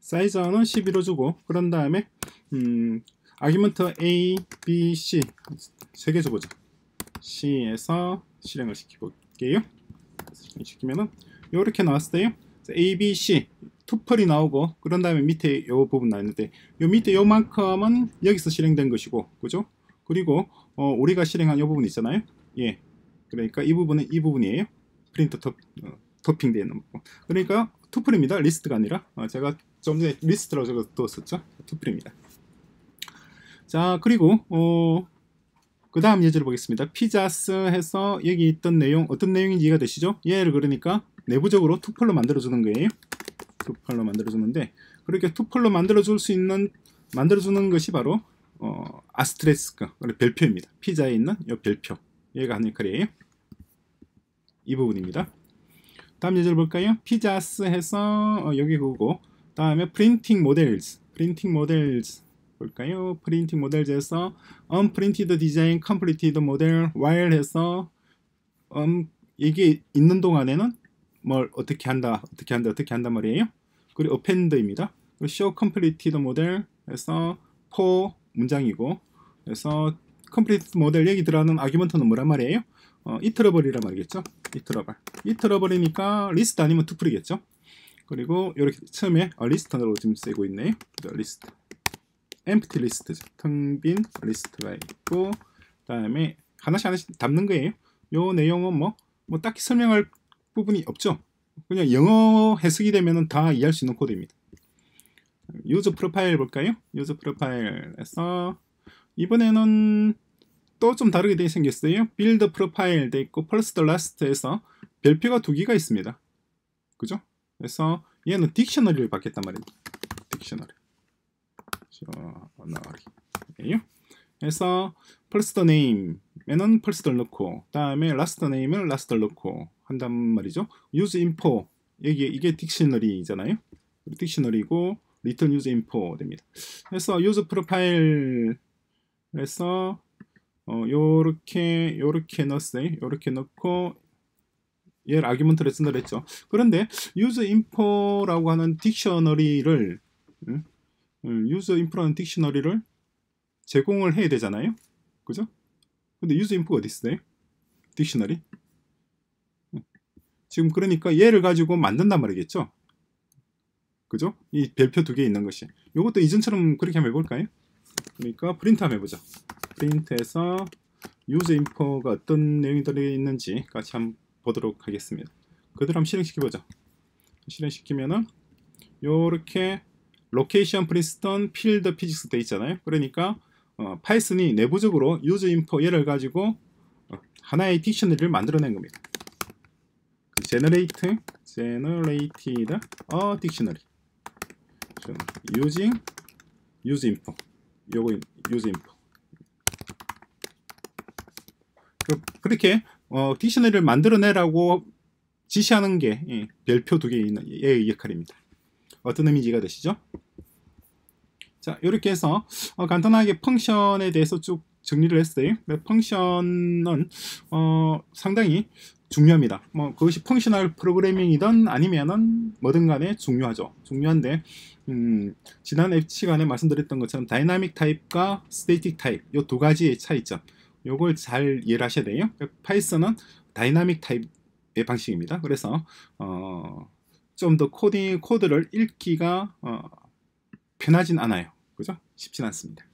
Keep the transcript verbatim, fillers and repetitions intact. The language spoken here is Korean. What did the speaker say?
사이즈는 십이로 주고, 그런 다음에 음, 아규먼트 A, B, C 세 개 줘보죠. C에서 실행을 시켜볼게요. 시키면은 이렇게 나왔어요. A, B, C 투플이 나오고, 그런 다음에 밑에 요 부분 나왔는데, 요 밑에 요만큼은 여기서 실행된 것이고, 그죠? 그리고 어, 우리가 실행한 요 부분 있잖아요. 예, 그러니까 이 부분은 이 부분이에요. 프린트 토, 어, 토핑되어 있는 부분. 그러니까 투플입니다. 리스트가 아니라. 어, 제가 좀 전에 리스트라고 적어 두었었죠. 투플입니다. 자, 그리고 어, 그 다음 예제를 보겠습니다. 피자스 해서 여기 있던 내용, 어떤 내용인지 이해가 되시죠? 얘를 그러니까 내부적으로 투플로 만들어주는 거예요. 투플로 만들어주는데, 그렇게 투플로 만들어줄 수 있는, 만들어주는 것이 바로 어, 아스트레스크, 별표입니다. 피자에 있는 이 별표. 얘가 하는 역할이에요. 이 부분입니다. 다음 예제를 볼까요? 피자스 해서 어, 여기 그거고, 다음에 프린팅 모델스, 프린팅 모델스 볼까요? 프린팅 모델즈에서 unprinted design completed model while 해서 um, 이게 있는 동안에는 뭘 어떻게 한다, 어떻게 한다, 어떻게 한단 말이에요. 그리고 append입니다. 그리고 show completed model 해서 for 문장이고, 그래서 completed model 여기 들어가는 아규먼트는 뭐란 말이에요? 어, 이터러블이란 말이겠죠. 이터러블. 이터러블이니까 리스트 아니면 투플이겠죠. 그리고 이렇게 처음에 어, 리스트로 지금 쓰고 있네요. 리스트. empty 리스트죠. 텅 빈 리스트가 있고, 다음에 하나씩 하나씩 담는 거예요. 요 내용은 뭐, 뭐 딱히 설명할 부분이 없죠. 그냥 영어 해석이 되면 다 이해할 수 있는 코드입니다. 유저 프로파일 볼까요? 유저 프로파일에서 이번에는 또 좀 다르게 되게 생겼어요. 빌드 프로파일 돼 있고, 퍼스트 라스트에서 별표가 두 개가 있습니다. 그죠? 그래서 얘는 딕셔너리를 받겠단 말입니다. 딕셔너리. 딕셔너리예요. 그래서 first name에는 first를 넣고, 다음에 last name을 last를 넣고 한단 말이죠. use info, 여기 이게 딕셔너리잖아요. 딕셔너리고 return use info 됩니다. 그래서 use profile에서 어, 요렇게 요렇게 넣었어요. 요렇게 넣고 얘를 아규먼트를 쓴다 그랬죠. 그런데 use info라고 하는 딕셔너리를 음, use info라는 딕셔너리를 제공을 해야 되잖아요. 그죠? 근데 use info가 어디 있어요? 딕셔너리. 지금 그러니까 얘를 가지고 만든단 말이겠죠. 그죠? 이 별표 두 개 있는 것이. 요것도 이전처럼 그렇게 한번 해볼까요? 그러니까 프린트 한번 해보죠. 프린트해서 use info가 어떤 내용이 들어있는지 같이 한번 보도록 하겠습니다. 그대로 한번 실행시켜보죠. 실행시키면은 요렇게 로케이션 프린스턴 필드 피직스 돼 있잖아요. 그러니까 어, 파이썬이 내부적으로 use info 얘를 가지고 어, 하나의 딕셔너리를 만들어낸 겁니다. generate generated a dictionary using use info. 요거 use info. 그렇게 어, 딕셔너리를 만들어내라고 지시하는 게 예, 별표 두 개 있는 얘의 역할입니다. 어떤 의미인지 이해가 되시죠? 자, 이렇게 해서 어, 간단하게 펑션에 대해서 쭉 정리를 했어요. 펑션은 어, 상당히 중요합니다. 뭐 그것이 펑셔널 프로그래밍이든 아니면은 뭐든 간에 중요하죠. 중요한데 음, 지난 시간에 말씀드렸던 것처럼 다이나믹 타입과 스태틱 타입 이 두 가지의 차이점, 요걸 잘 이해를 하셔야 돼요. 파이썬은 다이나믹 타입의 방식입니다. 그래서 어, 좀 더 코딩 코드를 읽기가 어, 편하진 않아요. 그죠? 쉽진 않습니다.